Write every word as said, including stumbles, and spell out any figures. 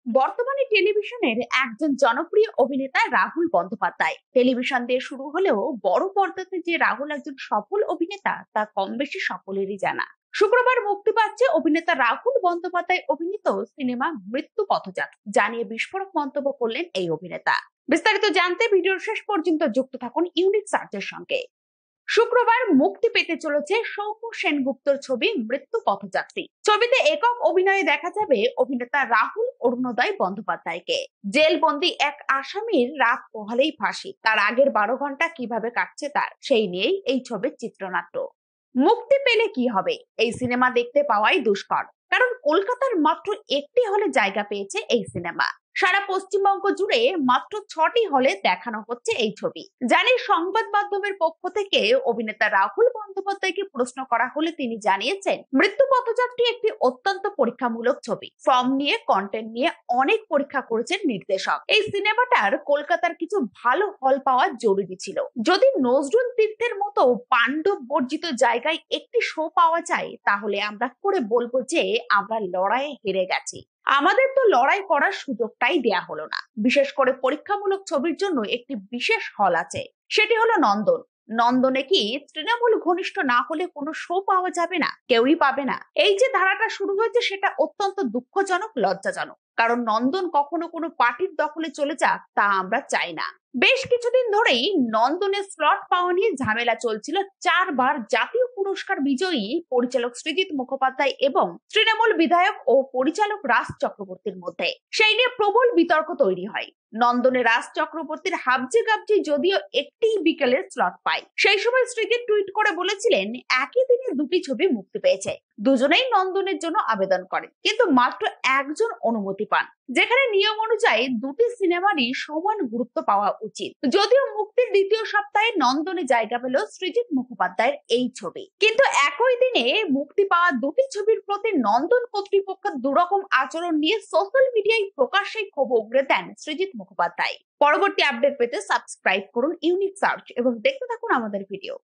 বর্তমানে টেলিভিশনের একজন জনপ্রিয় অভিনেতা রাহুল বন্দ্যোপাধ্যায়। টেলিভিশন দিয়ে শুরু হলেও বড় পর্দাতে যে রাহুল একজন সফল অভিনেতা তা কম বেশি সকলেরই জানা। শুক্রবার মুক্তি পাচ্ছে অভিনেতা রাহুল বন্দ্যোপাধ্যায় অভিনীত সিনেমা মৃত্যু পথযাত্রী, জানিয়ে বিস্ফোরক মন্তব্য করলেন এই অভিনেতা। বিস্তারিত জানতে ভিডিওর শেষ পর্যন্ত যুক্ত থাকুন ইউনিক সার্চের সঙ্গে। শুক্রবার মুক্তি পেতে চলেছে সৌম্য সেনগুপ্তর ছবি মৃত্যু পথযাত্রী। ছবিতে একক অভিনয়ে দেখা যাবে অভিনেতা রাহুল অরুণোদয় বন্দ্যোপাধ্যায়কে। জেলবন্দি এক আসামির রাত পোহালেই ফাঁসি, তার আগের বারো ঘন্টা কিভাবে কাটছে তার সেই নিয়েই এই ছবির চিত্রনাট্য। মুক্তি পেলে কি হবে? এই সিনেমা দেখতে পাওয়াই দুষ্কর, কারণ কলকাতার মাত্র একটি হলে জায়গা পেয়েছে এই সিনেমা। সারা পশ্চিমবঙ্গ জুড়ে মাত্র ছটি হলে দেখানো হচ্ছে এই ছবি। জানি সংবাদ মাধ্যমের পক্ষ থেকে অভিনেতা রাহুল বন্দ্যোপাধ্যায়কে প্রশ্ন করা হলে তিনি জানিয়েছেন, মৃত্যু পথযাত্রী একটি অত্যন্ত পরীক্ষামূলক ছবি। ফর্ম নিয়ে, কন্টেন্ট নিয়ে অনেক পরীক্ষা করেছেন নির্দেশক। এই সিনেমাটার কলকাতার কিছু ভালো হল পাওয়া জরুরি ছিল। যদি নজরুল তীর্থের মতো পাণ্ডব বর্জিত জায়গায় একটি শো পাওয়া যায়, তাহলে আমরা করে বলবো যে আমরা লড়াইয়ে হেরে গেছি। আমাদের তো লড়াই করার সুযোগটাই দেয়া হলো না। বিশেষ করে পরীক্ষামূলক ছবির জন্য একটি বিশেষ হল আছে, সেটি হলো নন্দন। নন্দনে কি তৃণমূল ঘনিষ্ঠ না হলে কোনো শো পাওয়া যাবে না? কেউই পাবে না। এই যে ধারাটা শুরু হয়েছে সেটা অত্যন্ত দুঃখজনক, লজ্জাজনক। কারণ নন্দন কখনো কোনো পার্টির দখলে চলে যাক, তা আমরা চাই না। বেশ কিছুদিন ধরেই নন্দনের স্লট পাওয়া নিয়ে ঝামেলা চলছিল চারবার জাতীয় পুরস্কার বিজয়ী পরিচালক সৃজিত মুখোপাধ্যায় এবং তৃণমূল বিধায়ক ও পরিচালক রাজ চক্রবর্তীর মধ্যে। সেই নিয়ে প্রবল বিতর্ক তৈরি হয়। নন্দনে রাজ চক্রবর্তীর হাবজি গাবজি যদিও একটি বিকেলের স্লট পায়, সেই সময় সৃজিত টুইট করে বলেছিলেন একই দিনে দুটি ছবি মুক্তি পেয়েছে। দুজনেই নন্দনের জন্য আবেদন করেন, কিন্তু মাত্র একজন অনুমতি পান, যেখানে নিয়ম অনুযায়ী দুটি সিনেমারই সমান গুরুত্ব পাওয়া উচিত। যদিও মুক্তির দ্বিতীয় সপ্তাহে নন্দনে জায়গা পেল সৃজিত মুখোপাধ্যায়ের এই ছবি, কিন্তু একই দিনে মুক্তি পাওয়া দুটি ছবির প্রতি নন্দন কর্তৃপক্ষের দুরকম আচরণ নিয়ে সোশ্যাল মিডিয়ায় প্রকাশ্যে ক্ষোভ উগরে দেন সৃজিত মুখোপাধ্যায়। পরবর্তী আপডেট পেতে সাবস্ক্রাইব করুন ইউনিক সার্চ এবং দেখতে থাকুন আমাদের ভিডিও।